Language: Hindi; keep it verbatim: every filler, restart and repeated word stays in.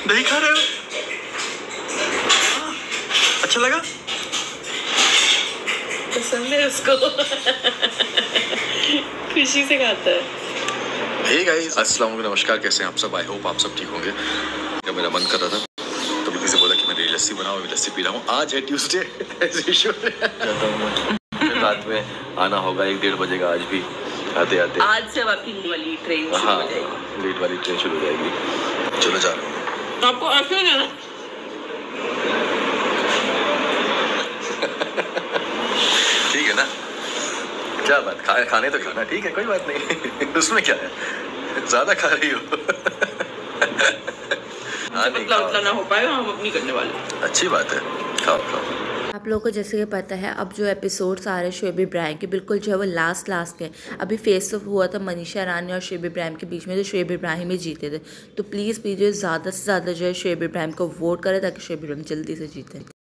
दही खा रहे हो? अच्छा लगा? पसंद है उसको। खुशी से खाता है। हे गाइस, अस्सलाम वालेकुम, नमस्कार, कैसे हैं आप सब? आई होप आप सब ठीक होंगे। जब मेरा मन कर रहा था तो बीबी से बोला कि मेरी लस्सी बनाओ, मैं लस्सी पी रहा हूँ। आज है ट्यूसडे, जाता हूँ मैं। रात में आना होगा एक डेढ़ बजे का आज भी, आते आते। आज से आपकी वाली ट्रेन शुरू हो जाएगी। लेट वाली ट्रेन शुरू हो जाएगी। चलो जा रहा हूँ। आपको ऐसे जाना? ठीक है ना? क्या बात, खा, खाने तो खाना, ठीक है, कोई बात नहीं। उसमें क्या है, ज्यादा खा रही हो। हाँ, नहीं उतना ना हो पाएगा, हम अपनी करने वाले। अच्छी बात है, खाओ खाओ। आप लोगों को जैसे कि पता है, अब जो एपिसोड्स आ रहे हैं शोएब इब्राहिम के, बिल्कुल जो है वो लास्ट लास्ट के। अभी फेस ऑफ हुआ था मनीषा रानी और शोएब इब्राहिम के बीच में, तो शोएब इब्राहिम ही जीते थे। तो प्लीज़ प्लीज़ ज़्यादा से ज़्यादा जो है शोएब इब्राहिम को वोट करें ताकि शोएब इब्राहिम जल्दी से जीते।